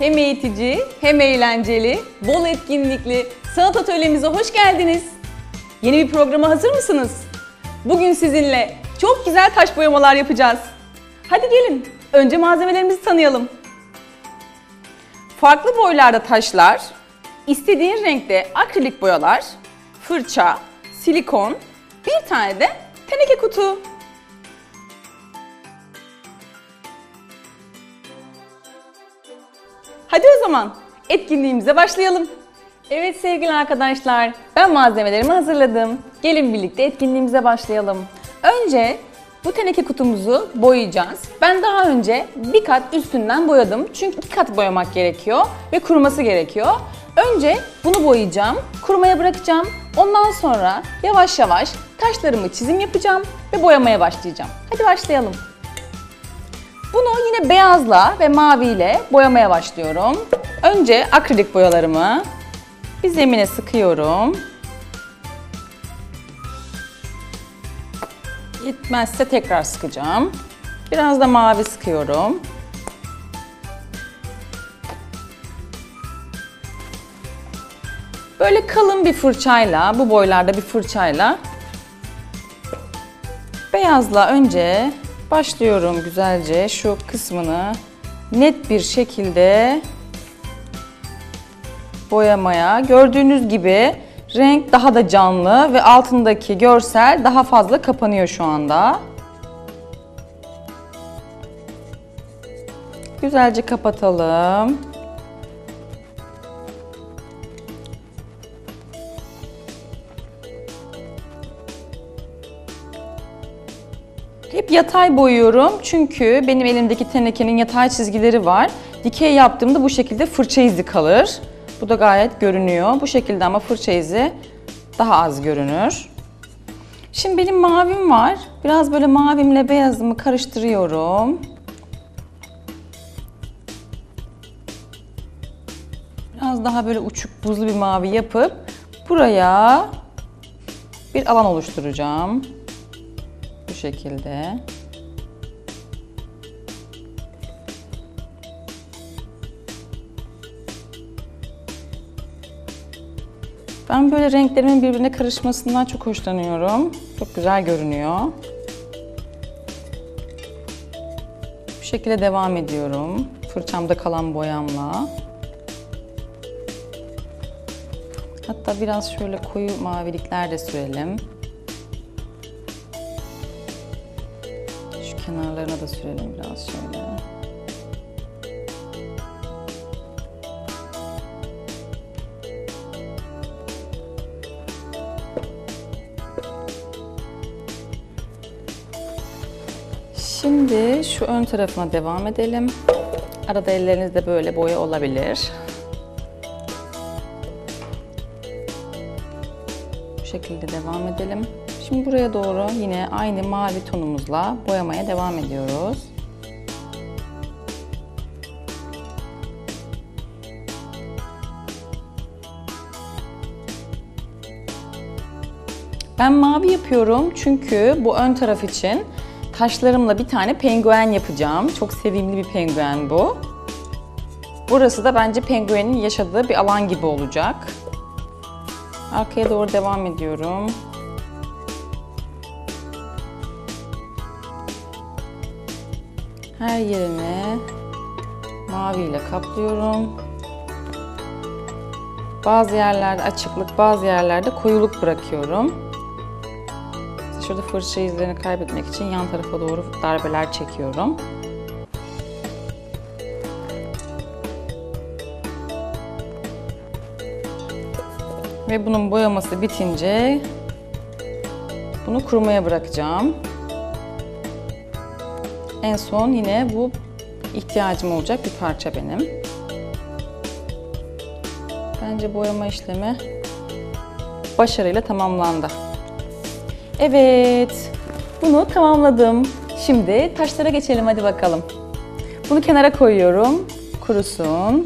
Hem eğitici, hem eğlenceli, bol etkinlikli sanat atölyemize hoş geldiniz. Yeni bir programa hazır mısınız? Bugün sizinle çok güzel taş boyamalar yapacağız. Hadi gelin, önce malzemelerimizi tanıyalım. Farklı boylarda taşlar, istediğin renkte akrilik boyalar, fırça, silikon, bir tane de teneke kutu. Hadi o zaman etkinliğimize başlayalım. Evet sevgili arkadaşlar, ben malzemelerimi hazırladım. Gelin birlikte etkinliğimize başlayalım. Önce bu teneke kutumuzu boyayacağız. Ben daha önce bir kat üstünden boyadım. Çünkü iki kat boyamak gerekiyor ve kuruması gerekiyor. Önce bunu boyayacağım, kurumaya bırakacağım. Ondan sonra yavaş yavaş taşlarımı çizim yapacağım ve boyamaya başlayacağım. Hadi başlayalım. Bunu yine beyazla ve maviyle boyamaya başlıyorum. Önce akrilik boyalarımı bir zemine sıkıyorum. Yetmezse tekrar sıkacağım. Biraz da mavi sıkıyorum. Böyle kalın bir fırçayla, bu boylarda bir fırçayla beyazla önce başlıyorum güzelce şu kısmını net bir şekilde boyamaya. Gördüğünüz gibi renk daha da canlı ve altındaki görsel daha fazla kapanıyor şu anda. Güzelce kapatalım. Hep yatay boyuyorum çünkü benim elimdeki tenekenin yatay çizgileri var. Dikey yaptığımda bu şekilde fırça izi kalır. Bu da gayet görünüyor. Bu şekilde ama fırça izi daha az görünür. Şimdi benim mavim var. Biraz böyle mavimle beyazımı karıştırıyorum. Biraz daha böyle uçuk buzlu bir mavi yapıp buraya bir alan oluşturacağım. Bu şekilde. Ben böyle renklerimin birbirine karışmasından çok hoşlanıyorum. Çok güzel görünüyor. Bu şekilde devam ediyorum. Fırçamda kalan boyamla. Hatta biraz şöyle koyu mavilikler de sürelim. Şu kenarlarına da sürelim biraz şöyle. Şimdi şu ön tarafına devam edelim. Arada ellerinizde böyle boya olabilir. Bu şekilde devam edelim. Şimdi buraya doğru yine aynı mavi tonumuzla boyamaya devam ediyoruz. Ben mavi yapıyorum çünkü bu ön taraf için taşlarımla bir tane penguen yapacağım. Çok sevimli bir penguen bu. Burası da bence penguenin yaşadığı bir alan gibi olacak. Arkaya doğru devam ediyorum. Her yerini maviyle kaplıyorum. Bazı yerlerde açıklık, bazı yerlerde koyuluk bırakıyorum. Şurada fırça izlerini kaybetmek için yan tarafa doğru darbeler çekiyorum. Ve bunun boyaması bitince bunu kurumaya bırakacağım. En son yine bu ihtiyacım olacak bir parça benim. Bence boyama işlemi başarıyla tamamlandı. Evet, bunu tamamladım. Şimdi taşlara geçelim hadi bakalım. Bunu kenara koyuyorum, kurusun.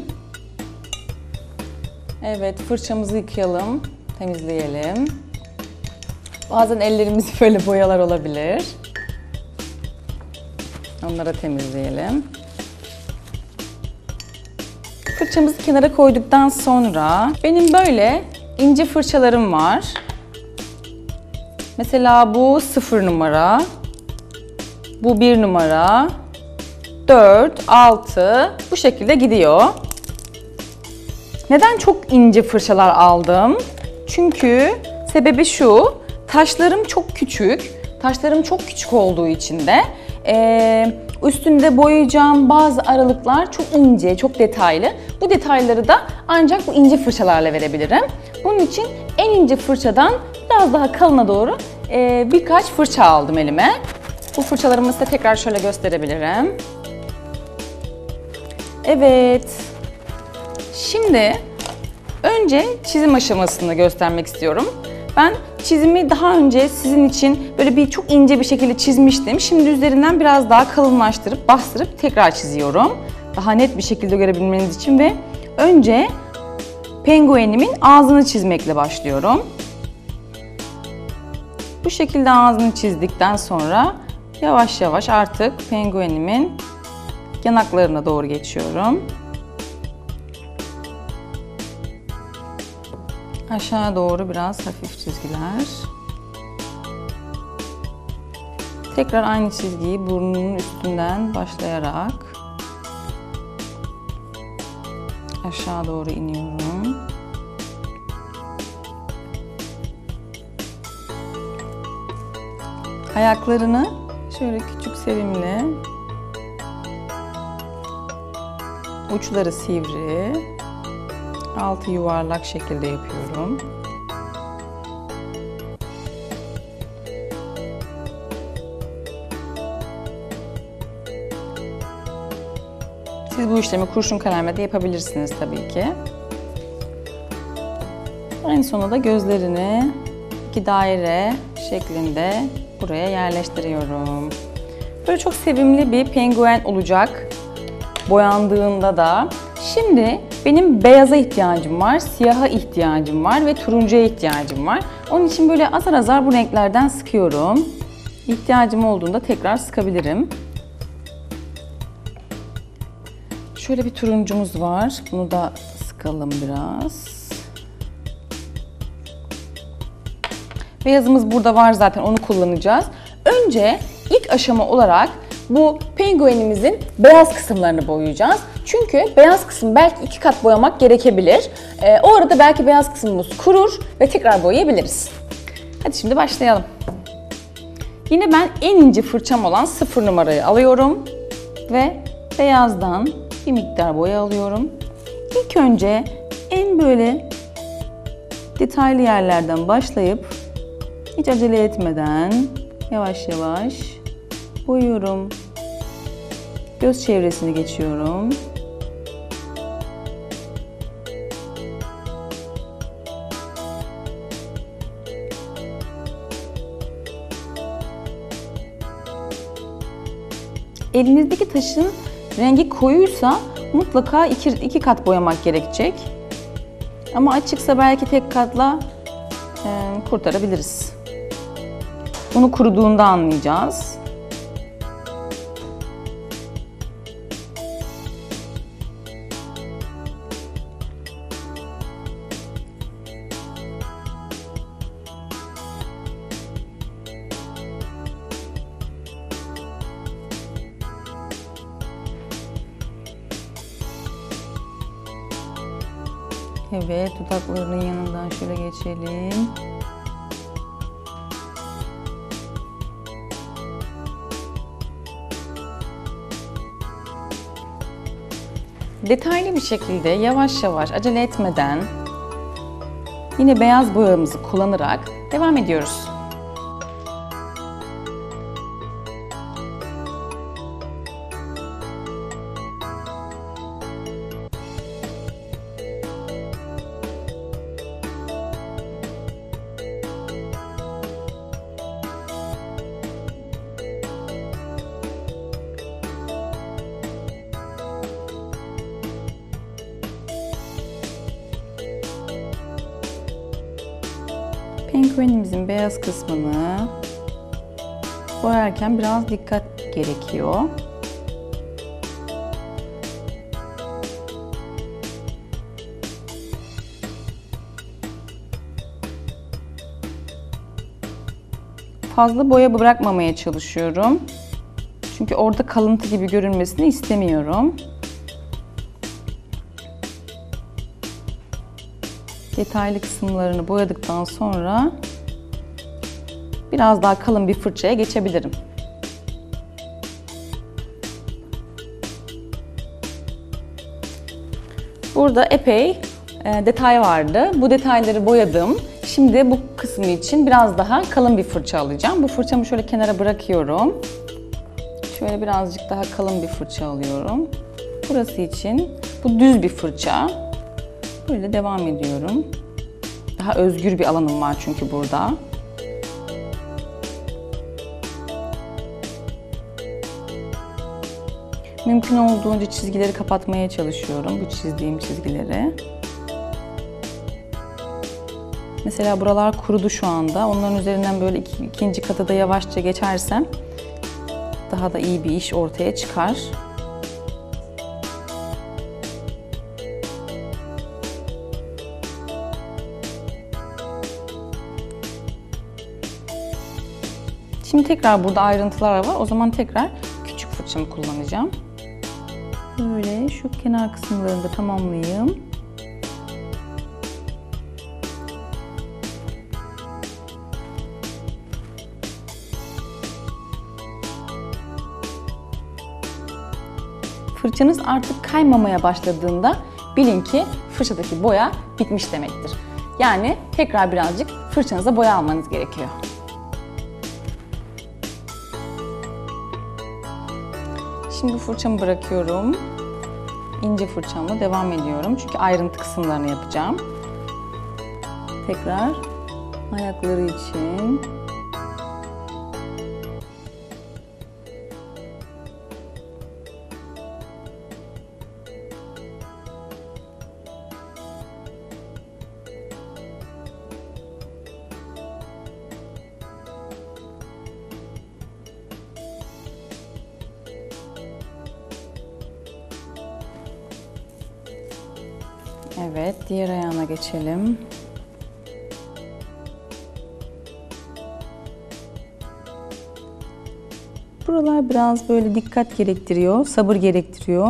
Evet, fırçamızı yıkayalım, temizleyelim. Bazen ellerimiz böyle boyalar olabilir. Onları temizleyelim. Fırçamızı kenara koyduktan sonra benim böyle ince fırçalarım var. Mesela bu 0 numara, bu 1 numara, 4, 6 bu şekilde gidiyor. Neden çok ince fırçalar aldım? Çünkü sebebi şu, taşlarım çok küçük. Taşlarım çok küçük olduğu için de üstünde boyayacağım bazı aralıklar çok ince, çok detaylı. Bu detayları da ancak bu ince fırçalarla verebilirim. Bunun için en ince fırçadan biraz daha kalına doğru birkaç fırça aldım elime. Bu fırçalarımı size tekrar şöyle gösterebilirim. Evet. Şimdi önce çizim aşamasını göstermek istiyorum. Ben çizimi daha önce sizin için böyle çok ince bir şekilde çizmiştim. Şimdi üzerinden biraz daha kalınlaştırıp, bastırıp tekrar çiziyorum. Daha net bir şekilde görebilmeniz için ve önce penguenimin ağzını çizmekle başlıyorum. Bu şekilde ağzını çizdikten sonra yavaş yavaş artık penguenimin yanaklarına doğru geçiyorum. Aşağı doğru biraz hafif çizgiler. Tekrar aynı çizgiyi burnunun üstünden başlayarak aşağı doğru iniyorum. Ayaklarını şöyle küçük sevimli, uçları sivri, altı yuvarlak şekilde yapıyorum. Siz bu işlemi kurşun kalemle de yapabilirsiniz tabii ki. En sonunda da gözlerini iki daire şeklinde buraya yerleştiriyorum. Böyle çok sevimli bir penguen olacak boyandığında da. Şimdi benim beyaza ihtiyacım var, siyaha ihtiyacım var ve turuncuya ihtiyacım var. Onun için böyle azar azar bu renklerden sıkıyorum. İhtiyacım olduğunda tekrar sıkabilirim. Şöyle bir turuncumuz var. Bunu da sıkalım biraz. Beyazımız burada var zaten, onu kullanacağız. Önce ilk aşama olarak bu penguenimizin beyaz kısımlarını boyayacağız. Çünkü beyaz kısmı belki 2 kat boyamak gerekebilir. O arada belki beyaz kısmımız kurur ve tekrar boyayabiliriz. Hadi şimdi başlayalım. Yine ben en ince fırçam olan 0 numarayı alıyorum ve beyazdan bir miktar boya alıyorum. İlk önce en böyle detaylı yerlerden başlayıp hiç acele etmeden yavaş yavaş boyuyorum. Göz çevresini geçiyorum. Elinizdeki taşın rengi koyuysa mutlaka iki kat boyamak gerekecek. Ama açıksa belki tek katla kurtarabiliriz. Bunu kuruduğunda anlayacağız. Evet, dudaklarının yanından şöyle geçelim. Detaylı bir şekilde yavaş yavaş acele etmeden yine beyaz boyamızı kullanarak devam ediyoruz. Penguenimizin beyaz kısmını boyarken biraz dikkat gerekiyor. fazla boya bırakmamaya çalışıyorum. Çünkü orada kalıntı gibi görünmesini istemiyorum. Detaylı kısımlarını boyadıktan sonra biraz daha kalın bir fırçaya geçebilirim. Burada epey detay vardı. Bu detayları boyadım. Şimdi bu kısmı için biraz daha kalın bir fırça alacağım. Bu fırçamı şöyle kenara bırakıyorum. Şöyle birazcık daha kalın bir fırça alıyorum. Burası için bu düz bir fırça. Böyle devam ediyorum. Daha özgür bir alanım var çünkü burada. Mümkün olduğunca çizgileri kapatmaya çalışıyorum, bu çizdiğim çizgileri. Mesela buralar kurudu şu anda. Onların üzerinden böyle ikinci kata da yavaşça geçersem daha da iyi bir iş ortaya çıkar. Şimdi tekrar burada ayrıntılar var. O zaman tekrar küçük fırçamı kullanacağım. Böyle şu kenar kısımlarını da tamamlayayım. Fırçanız artık kaymamaya başladığında bilin ki fırçadaki boya bitmiş demektir. Yani tekrar birazcık fırçanıza boya almanız gerekiyor. Şimdi fırçamı bırakıyorum. İnce fırçamla devam ediyorum. Çünkü ayrıntı kısımlarını yapacağım. Tekrar ayakları için. Evet, diğer ayağına geçelim. Buralar biraz böyle dikkat gerektiriyor, sabır gerektiriyor.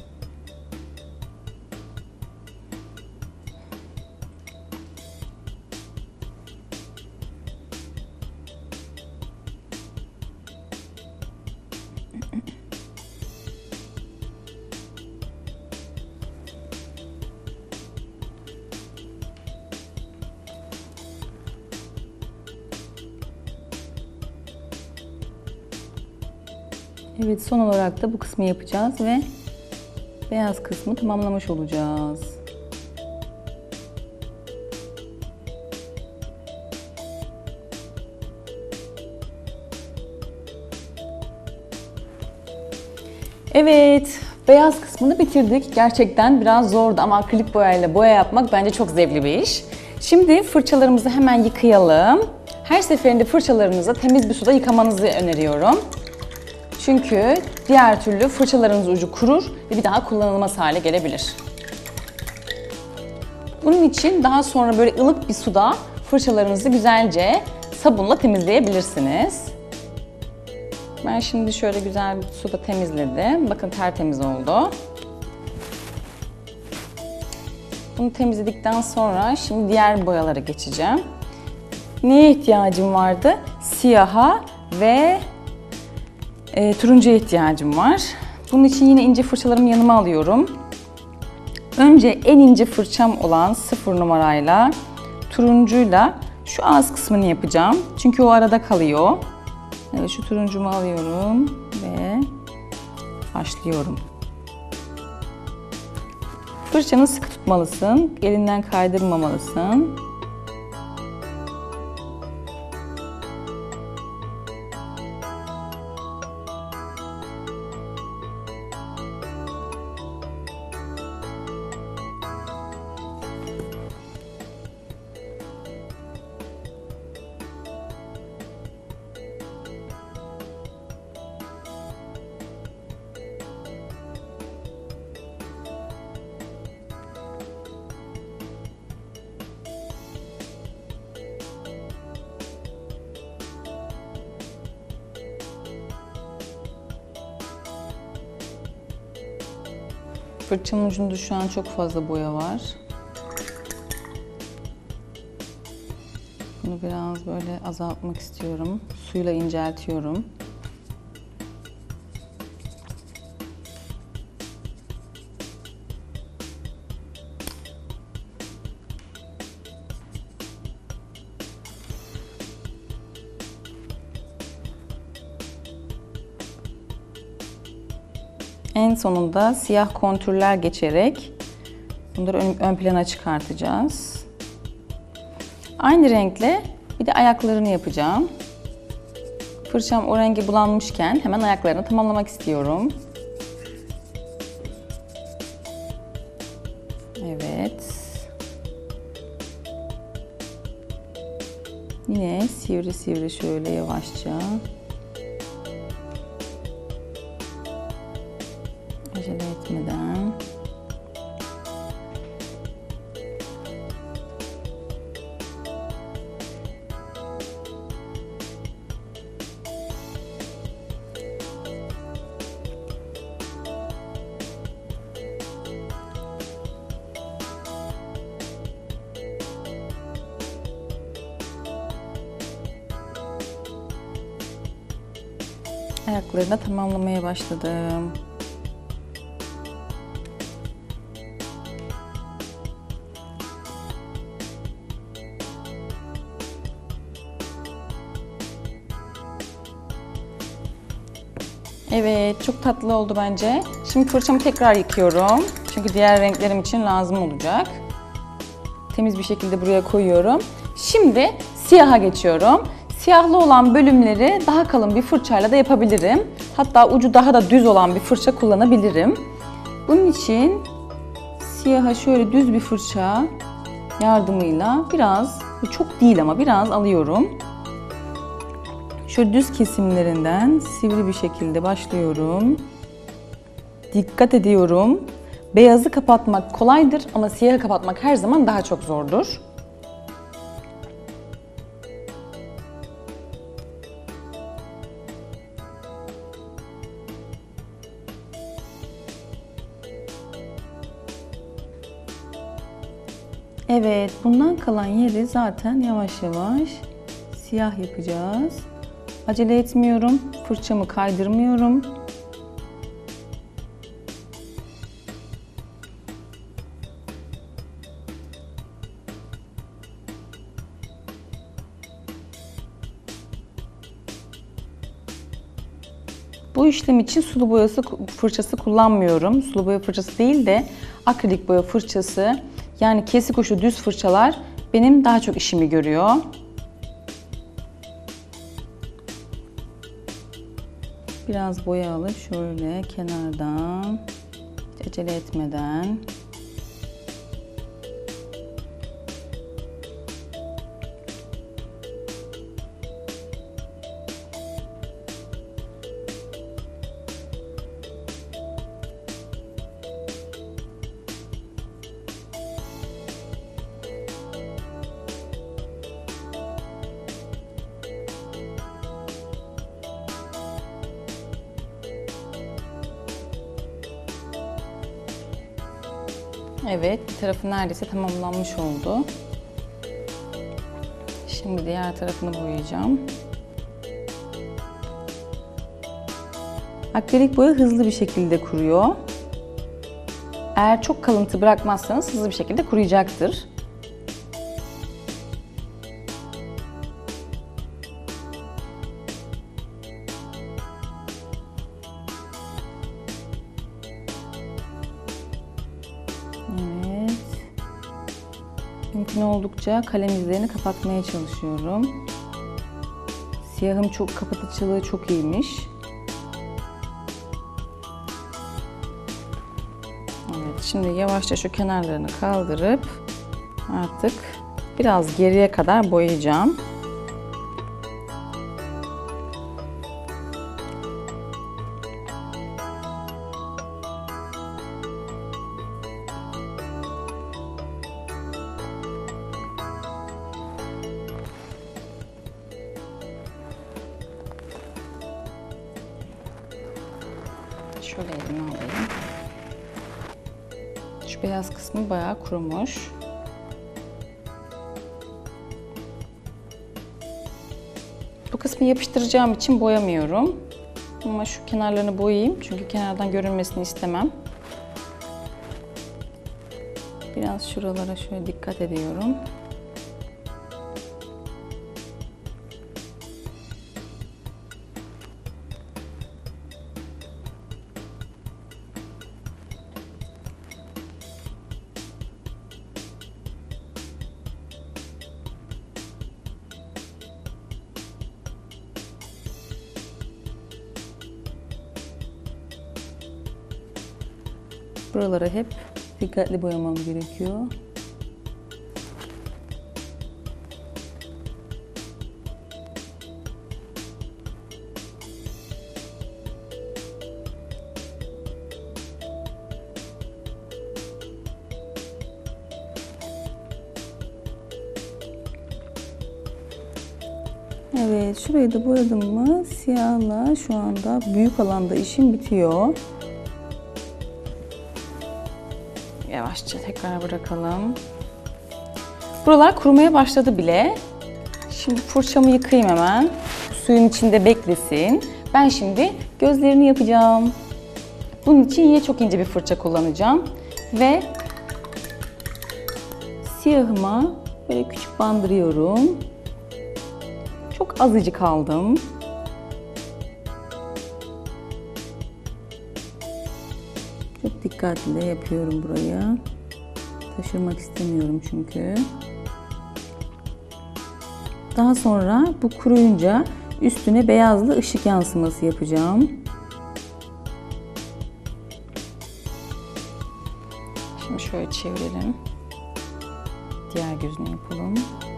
Evet, son olarak da bu kısmı yapacağız ve beyaz kısmı tamamlamış olacağız. Evet, beyaz kısmını bitirdik. Gerçekten biraz zordu ama akrilik boyayla boya yapmak bence çok zevkli bir iş. Şimdi fırçalarımızı hemen yıkayalım. Her seferinde fırçalarınızı temiz bir suda yıkamanızı öneriyorum. Çünkü diğer türlü fırçalarınız ucu kurur ve bir daha kullanılmaz hale gelebilir. Bunun için daha sonra böyle ılık bir suda fırçalarınızı güzelce sabunla temizleyebilirsiniz. Ben şimdi şöyle güzel bir suda temizledim. Bakın tertemiz oldu. Bunu temizledikten sonra şimdi diğer boyalara geçeceğim. Neye ihtiyacım vardı? Siyaha ve turuncuya ihtiyacım var. Bunun için yine ince fırçalarımı yanıma alıyorum. Önce en ince fırçam olan 0 numarayla turuncuyla şu ağız kısmını yapacağım. Çünkü o arada kalıyor. Evet, şu turuncumu alıyorum ve başlıyorum. Fırçanı sıkı tutmalısın. Elinden kaydırmamalısın. Fırçamın ucunda şu an çok fazla boya var. Bunu biraz böyle azaltmak istiyorum. Suyla inceltiyorum. En sonunda siyah kontürler geçerek bunları ön plana çıkartacağız. Aynı renkle bir de ayaklarını yapacağım. Fırçam o rengi bulanmışken hemen ayaklarını tamamlamak istiyorum. Evet. Yine sivri sivri şöyle yavaşça. Acele etmeden. Ayaklarını da tamamlamaya başladım. Evet, çok tatlı oldu bence. Şimdi fırçamı tekrar yıkıyorum. Çünkü diğer renklerim için lazım olacak. Temiz bir şekilde buraya koyuyorum. Şimdi siyaha geçiyorum. Siyahlı olan bölümleri daha kalın bir fırçayla da yapabilirim. Hatta ucu daha da düz olan bir fırça kullanabilirim. Bunun için siyaha şöyle düz bir fırça yardımıyla biraz, çok değil ama biraz alıyorum. Şöyle düz kesimlerinden sivri bir şekilde başlıyorum. Dikkat ediyorum. Beyazı kapatmak kolaydır ama siyahı kapatmak her zaman daha çok zordur. Evet, bundan kalan yeri zaten yavaş yavaş siyah yapacağız. Acele etmiyorum, fırçamı kaydırmıyorum. Bu işlem için sulu boyası fırçası kullanmıyorum. Sulu boya fırçası değil de akrilik boya fırçası, yani kesik uçlu düz fırçalar benim daha çok işimi görüyor. Biraz boya alıp şöyle kenardan, hiç acele etmeden evet, bir tarafı neredeyse tamamlanmış oldu. Şimdi diğer tarafını boyayacağım. Akrilik boya hızlı bir şekilde kuruyor. Eğer çok kalıntı bırakmazsanız hızlı bir şekilde kuruyacaktır. Evet. Mümkün oldukça kalem izlerini kapatmaya çalışıyorum. Siyahım çok kapatıcılığı çok iyiymiş. Evet, şimdi yavaşça şu kenarlarını kaldırıp artık biraz geriye kadar boyayacağım. Şöyle elime alayım. Şu beyaz kısmı bayağı kurumuş. Bu kısmı yapıştıracağım için boyamıyorum. Ama şu kenarlarını boyayayım çünkü kenardan görünmesini istemem. Biraz şuralara şöyle dikkat ediyorum. Buralara hep dikkatli boyamam gerekiyor. Evet, şurayı da boyadım mı siyahla şu anda büyük alanda işim bitiyor. Yavaşça tekrar bırakalım. Buralar kurumaya başladı bile. Şimdi fırçamı yıkayayım hemen. Suyun içinde beklesin. Ben şimdi gözlerini yapacağım. Bunun için yine çok ince bir fırça kullanacağım. Ve siyahıma böyle küçük bandırıyorum. Çok azıcık aldım. Çok dikkatli yapıyorum buraya. Taşırmak istemiyorum çünkü. Daha sonra bu kuruyunca üstüne beyazlı ışık yansıması yapacağım. Şimdi şöyle çevirelim. Diğer gözünü yapalım.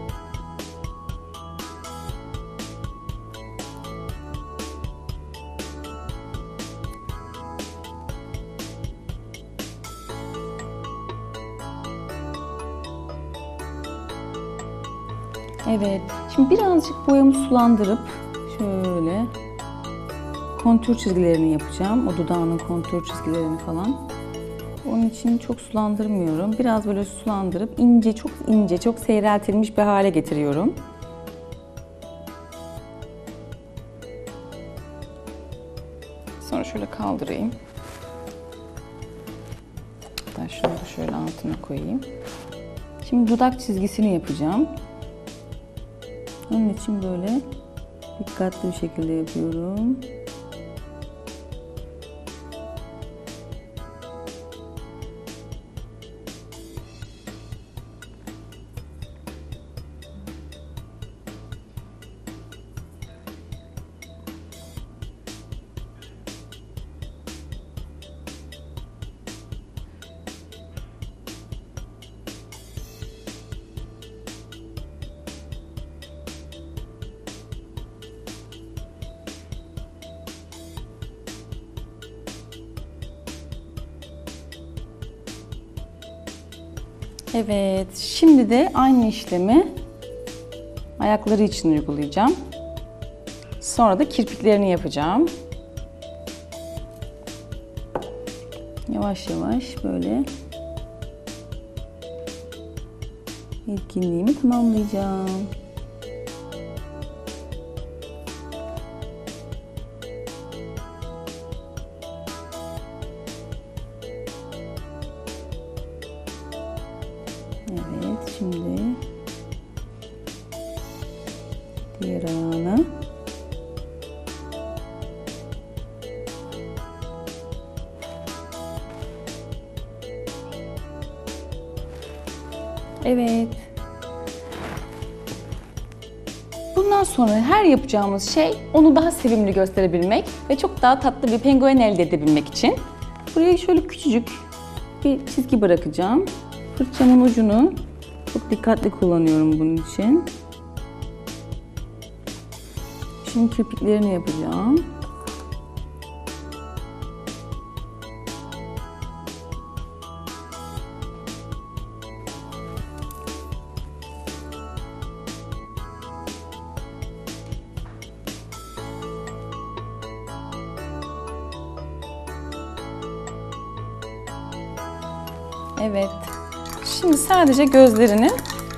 Evet, şimdi birazcık boyamı sulandırıp şöyle kontür çizgilerini yapacağım. O dudağının kontür çizgilerini falan. Onun için çok sulandırmıyorum. Biraz böyle sulandırıp ince, çok seyreltilmiş bir hale getiriyorum. Sonra şöyle kaldırayım. Hatta şunu da şöyle altına koyayım. Şimdi dudak çizgisini yapacağım. Onun için böyle dikkatli bir şekilde yapıyorum. Evet, şimdi de aynı işlemi ayakları için uygulayacağım. Sonra da kirpiklerini yapacağım. Yavaş yavaş böyle etkinliğimi tamamlayacağım. Evet, şimdi diğer ayağını. Evet. Bundan sonra her yapacağımız şey onu daha sevimli gösterebilmek ve çok daha tatlı bir penguen elde edebilmek için. Buraya şöyle küçücük bir çizgi bırakacağım. Fırçamın ucunu çok dikkatli kullanıyorum bunun için. Şimdi kirpiklerini yapacağım. Evet. Şimdi sadece gözlerinin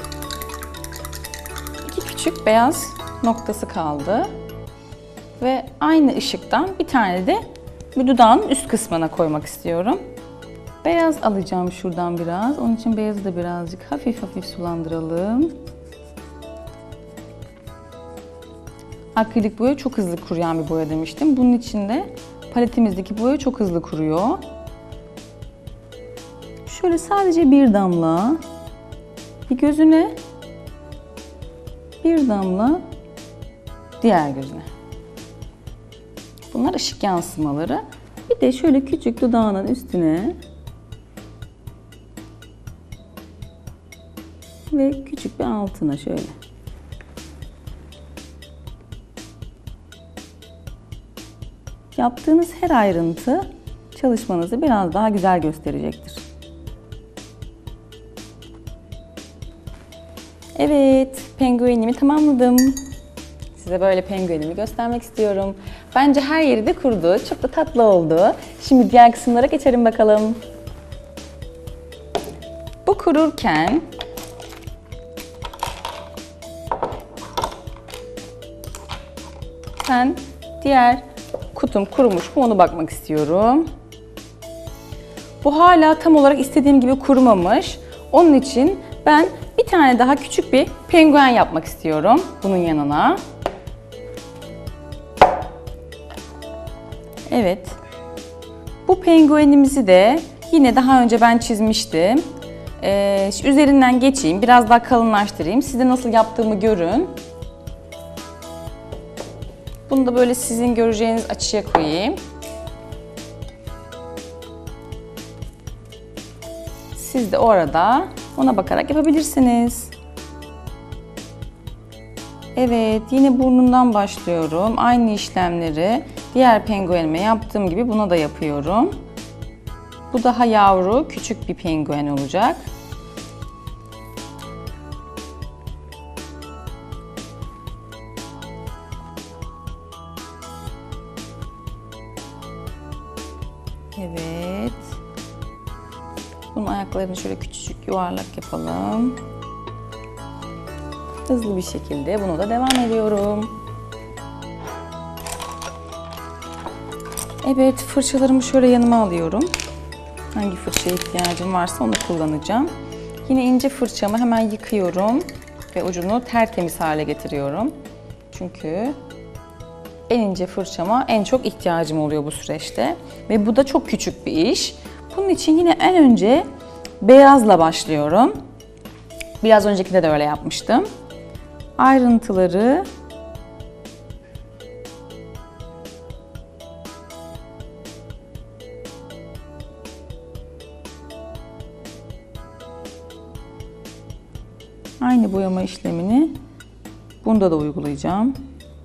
iki küçük beyaz noktası kaldı. Ve aynı ışıktan bir tane de bir dudağın üst kısmına koymak istiyorum. Beyaz alacağım şuradan biraz. Onun için beyazı da birazcık hafif hafif sulandıralım. Akrilik boya çok hızlı kuruyan bir boya demiştim. Bunun için de paletimizdeki boya çok hızlı kuruyor. Şöyle sadece bir damla bir gözüne, bir damla diğer gözüne. Bunlar ışık yansımaları. Bir de şöyle küçük dudağının üstüne ve küçük bir altına şöyle. Yaptığınız her ayrıntı çalışmanızı biraz daha güzel gösterecektir. Evet, penguenimi tamamladım. Size böyle penguenimi göstermek istiyorum. Bence her yeri de kurdu. Çok da tatlı oldu. Şimdi diğer kısımlara geçelim bakalım. Bu kururken ben diğer kutum kurumuş mu onu bakmak istiyorum. Bu hala tam olarak istediğim gibi kurumamış. Onun için ben bir tane daha küçük bir penguen yapmak istiyorum bunun yanına. Evet. Bu penguenimizi de yine daha önce ben çizmiştim. Üzerinden geçeyim, biraz daha kalınlaştırayım. Siz de nasıl yaptığımı görün. Bunu da böyle sizin göreceğiniz açıya koyayım. Siz de orada ona bakarak yapabilirsiniz. Evet, yine burnundan başlıyorum. Aynı işlemleri diğer penguenime yaptığım gibi buna da yapıyorum. Bu daha yavru, küçük bir penguen olacak. Evet. Bunun ayaklarını şöyle küçücük yuvarlak yapalım. Hızlı bir şekilde bunu da devam ediyorum. Evet, fırçalarımı şöyle yanıma alıyorum. Hangi fırçaya ihtiyacım varsa onu kullanacağım. Yine ince fırçamı hemen yıkıyorum ve ucunu tertemiz hale getiriyorum. Çünkü en ince fırçama en çok ihtiyacım oluyor bu süreçte. Ve bu da çok küçük bir iş. Bunun için yine en önce beyazla başlıyorum. Biraz öncekinde de öyle yapmıştım. Ayrıntıları aynı boyama işlemini bunda da uygulayacağım.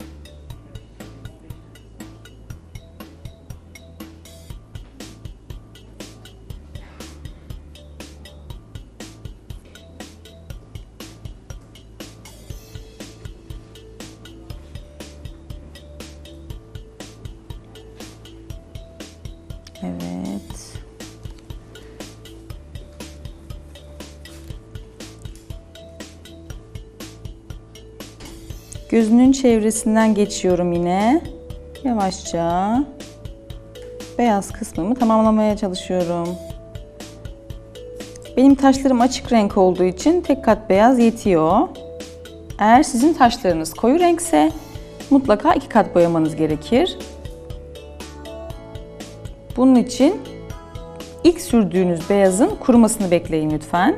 Evet. Gözünün çevresinden geçiyorum yine. Yavaşça beyaz kısmımı tamamlamaya çalışıyorum. Benim taşlarım açık renk olduğu için tek kat beyaz yetiyor. Eğer sizin taşlarınız koyu renkse mutlaka 2 kat boyamanız gerekir. Bunun için ilk sürdüğünüz beyazın kurumasını bekleyin lütfen.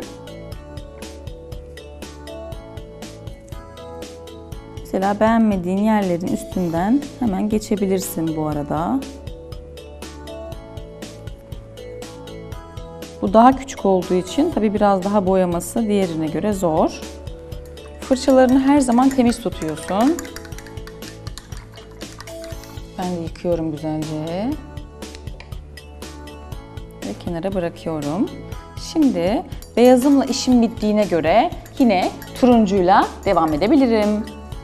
Mesela beğenmediğin yerlerin üstünden hemen geçebilirsin bu arada. Bu daha küçük olduğu için tabii biraz daha boyaması diğerine göre zor. Fırçalarını her zaman temiz tutuyorsun. Ben de yıkıyorum güzelce. Ve kenara bırakıyorum. Şimdi beyazımla işim bittiğine göre yine turuncuyla devam edebilirim.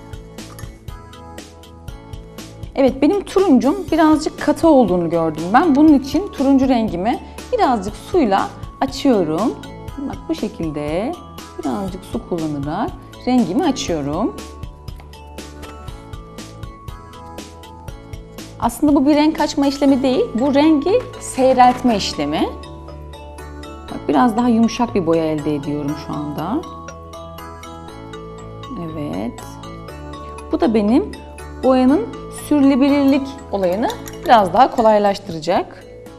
Evet, benim turuncum birazcık katı olduğunu gördüm ben. Bunun için turuncu rengimi birazcık suyla açıyorum. Bak bu şekilde birazcık su kullanarak rengimi açıyorum. Aslında bu bir renk açma işlemi değil, bu rengi seyreltme işlemi. Bak, biraz daha yumuşak bir boya elde ediyorum şu anda. Evet. Bu da benim boyanın sürülebilirlik olayını biraz daha kolaylaştıracak.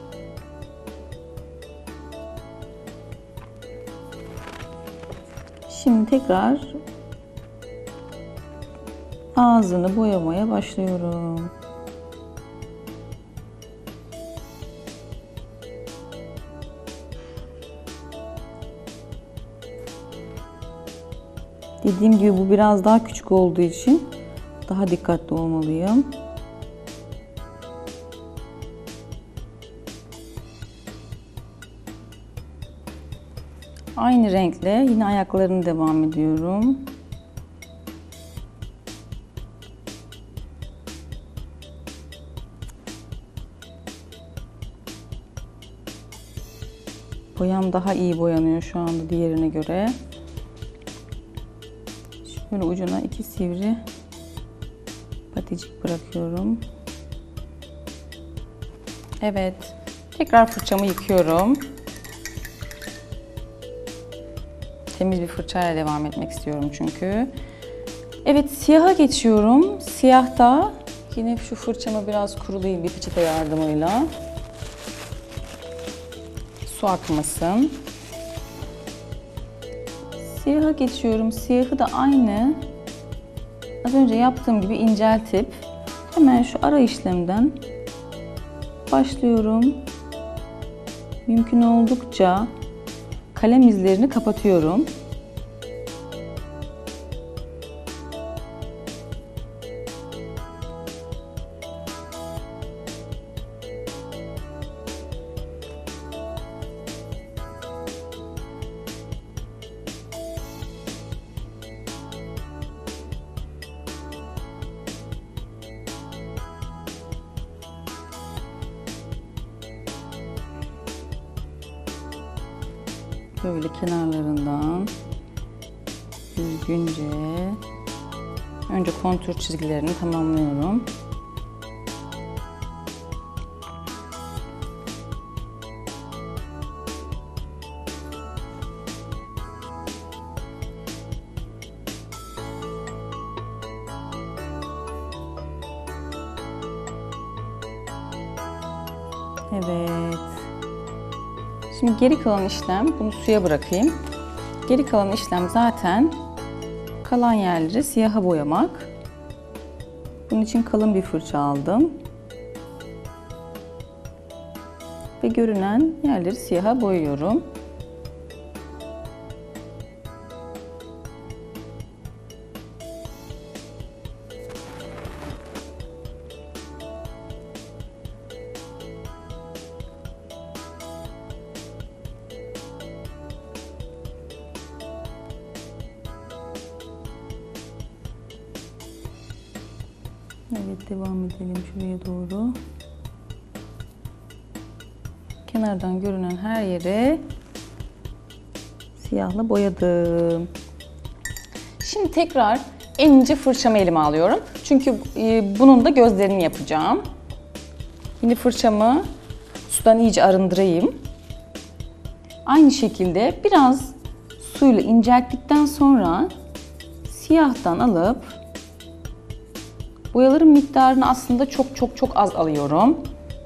Şimdi tekrar ağzını boyamaya başlıyorum. Dediğim gibi bu biraz daha küçük olduğu için daha dikkatli olmalıyım. Aynı renkle yine ayaklarını devam ediyorum. Boyam daha iyi boyanıyor şu anda diğerine göre. Şöyle ucuna 2 sivri paticik bırakıyorum. Evet, tekrar fırçamı yıkıyorum. Temiz bir fırçayla devam etmek istiyorum çünkü. Evet, siyaha geçiyorum. Siyahta yine şu fırçamı biraz kurulayayım bir peçete yardımıyla. Su akmasın. Siyaha geçiyorum. Siyahı da aynı az önce yaptığım gibi inceltip hemen şu ara işlemden başlıyorum. Mümkün oldukça kalem izlerini kapatıyorum. Böyle kenarlarından düzgünce önce kontur çizgilerini tamamlıyorum. Evet. Şimdi geri kalan işlem, bunu suya bırakayım. Geri kalan işlem zaten kalan yerleri siyaha boyamak. Bunun için kalın bir fırça aldım. Ve görünen yerleri siyaha boyuyorum. Evet, devam edelim şuraya doğru. Kenardan görünen her yere siyahla boyadım. Şimdi tekrar en ince fırçamı elime alıyorum. Çünkü bunun da gözlerini yapacağım. Yine fırçamı sudan iyice arındırayım. Aynı şekilde biraz suyla incelttikten sonra siyahtan alıp boyaların miktarını aslında çok az alıyorum.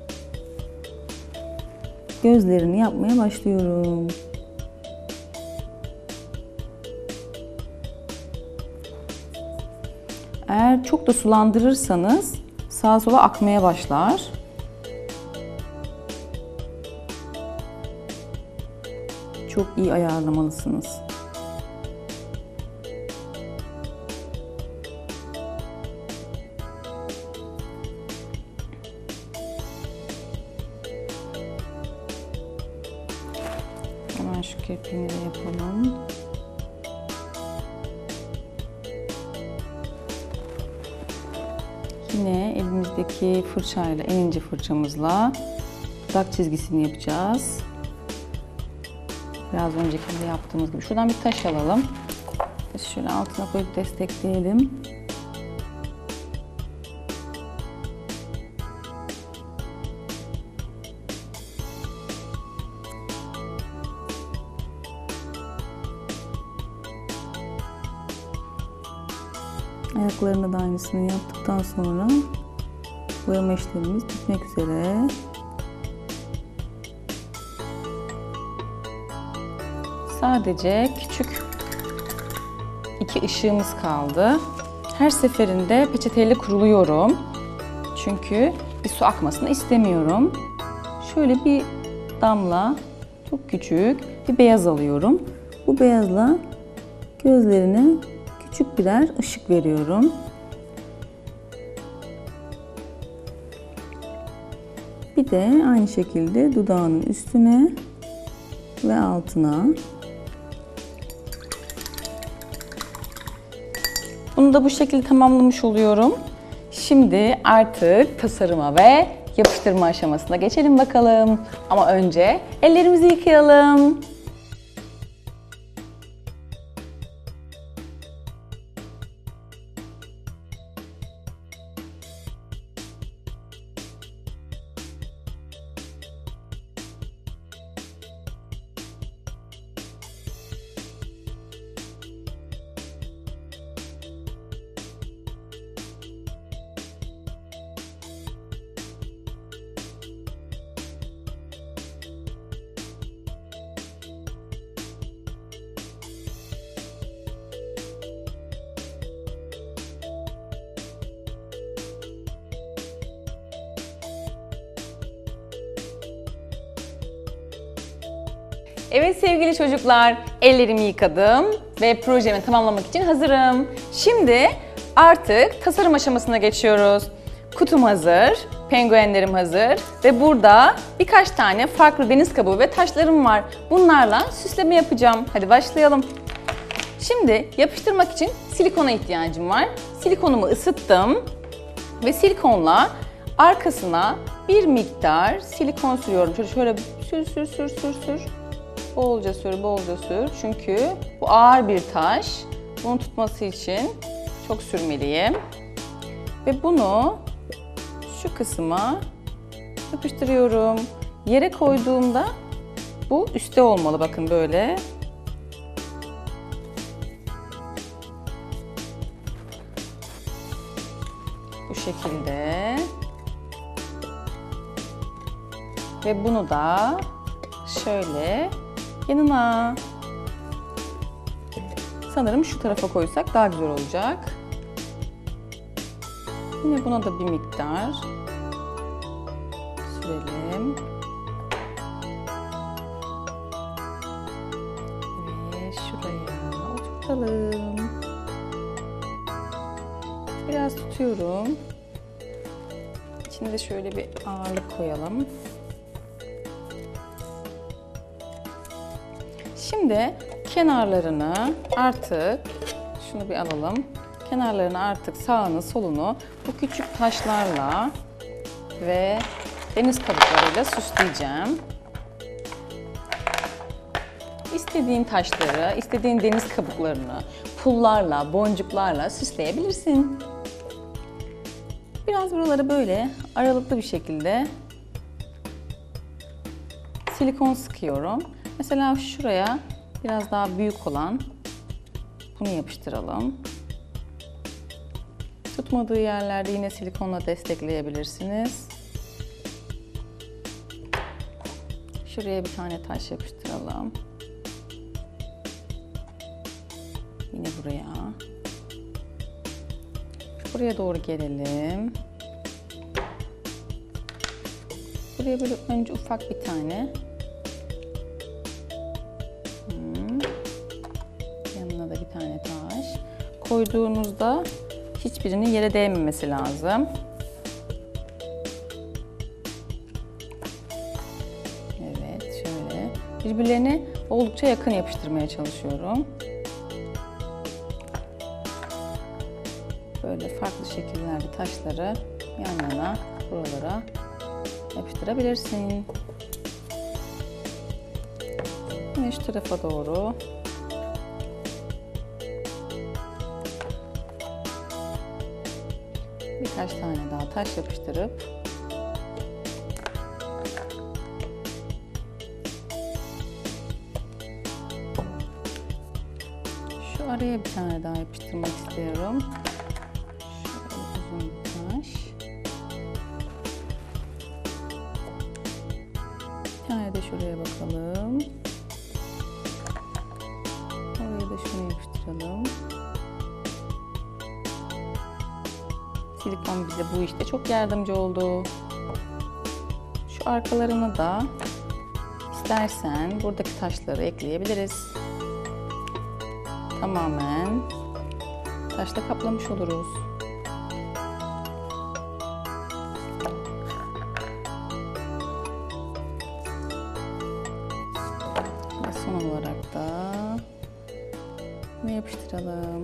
Gözlerini yapmaya başlıyorum. Eğer çok da sulandırırsanız sağa sola akmaya başlar. Çok iyi ayarlamalısınız. Hemen şu kirpiğini de yapalım. Yine elimizdeki fırçayla, en ince fırçamızla dudak çizgisini yapacağız. Biraz önceki de yaptığımız gibi. Şuradan bir taş alalım. Şöyle altına koyup destekleyelim. Ayaklarına da aynısını yaptıktan sonra boyama işlemimiz bitmek üzere. Sadece küçük 2 ışığımız kaldı. Her seferinde peçeteyle kuruluyorum. Çünkü bir su akmasını istemiyorum. Şöyle bir damla, çok küçük bir beyaz alıyorum. Bu beyazla gözlerine küçük birer ışık veriyorum. Bir de aynı şekilde dudağının üstüne ve altına. Bunu da bu şekilde tamamlamış oluyorum. Şimdi artık tasarıma ve yapıştırma aşamasına geçelim bakalım. Ama önce ellerimizi yıkayalım. Evet sevgili çocuklar, ellerimi yıkadım ve projemi tamamlamak için hazırım. Şimdi artık tasarım aşamasına geçiyoruz. Kutum hazır, penguenlerim hazır ve burada birkaç tane farklı deniz kabuğu ve taşlarım var. Bunlarla süsleme yapacağım. Hadi başlayalım. Şimdi yapıştırmak için silikona ihtiyacım var. Silikonumu ısıttım ve silikonla arkasına bir miktar silikon sürüyorum. Şöyle sür. Bolca sür. Çünkü bu ağır bir taş. Bunu tutması için çok sürmeliyim. Ve bunu şu kısma yapıştırıyorum. Yere koyduğumda bu üstte olmalı. Bakın böyle. Bu şekilde. Ve bunu da şöyle yanına. Sanırım şu tarafa koysak daha güzel olacak. Yine buna da bir miktar sürelim. Ve şuraya oturtalım. Biraz tutuyorum. İçine de şöyle bir ağırlık koyalım. Şimdi kenarlarını artık, şunu bir alalım. Kenarlarını artık sağını solunu bu küçük taşlarla ve deniz kabuklarıyla süsleyeceğim. İstediğin taşları, istediğin deniz kabuklarını pullarla, boncuklarla süsleyebilirsin. Biraz buraları böyle aralıklı bir şekilde silikon sıkıyorum. Mesela şuraya biraz daha büyük olan bunu yapıştıralım. Tutmadığı yerlerde yine silikonla destekleyebilirsiniz. Şuraya bir tane taş yapıştıralım. Yine buraya. Buraya doğru gelelim. Buraya böyle önce ufak bir tane. Yanına da bir tane taş. Koyduğunuzda hiçbirinin yere değmemesi lazım. Evet, şöyle. Birbirlerine oldukça yakın yapıştırmaya çalışıyorum. Böyle farklı şekillerde taşları yan yana buralara yapıştırabilirsin. Yine şu tarafa doğru. Birkaç tane daha taş yapıştırıp şu araya bir tane daha yapıştırmak istiyorum. Şöyle uzun bir taş. Bir tane de şuraya bakalım. Oraya da şunu yapıştıralım. Silikon bize bu işte çok yardımcı oldu. Şu arkalarına da istersen buradaki taşları ekleyebiliriz. Tamamen taşla kaplamış oluruz. Ve son olarak da bunu yapıştıralım.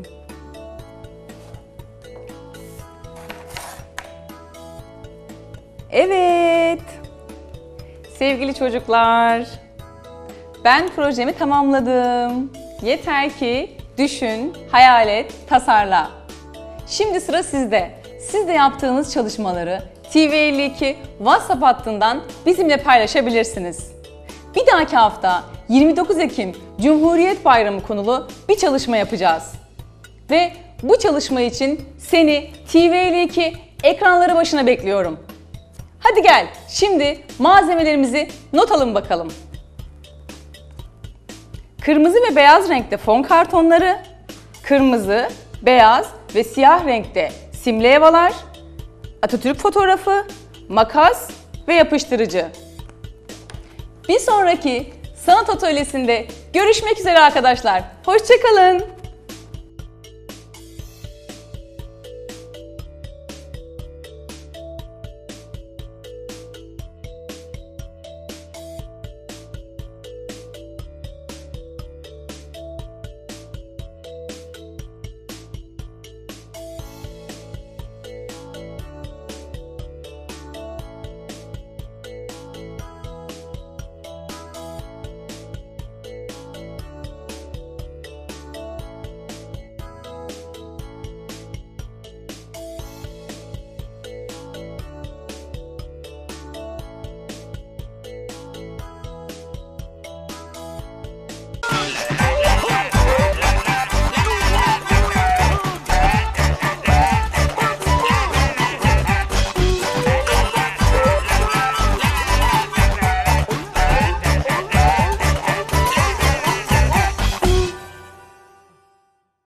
Evet. Sevgili çocuklar, ben projemi tamamladım. Yeter ki düşün, hayal et, tasarla. Şimdi sıra sizde. Siz de yaptığınız çalışmaları TV52 WhatsApp hattından bizimle paylaşabilirsiniz. Bir dahaki hafta 29 Ekim Cumhuriyet Bayramı konulu bir çalışma yapacağız. Ve bu çalışma için seni TV52 ekranları başına bekliyorum. Hadi gel, şimdi malzemelerimizi not alın bakalım. Kırmızı ve beyaz renkte fon kartonları, kırmızı, beyaz ve siyah renkte simli evalar, Atatürk fotoğrafı, makas ve yapıştırıcı. Bir sonraki sanat atölyesinde görüşmek üzere arkadaşlar. Hoşça kalın.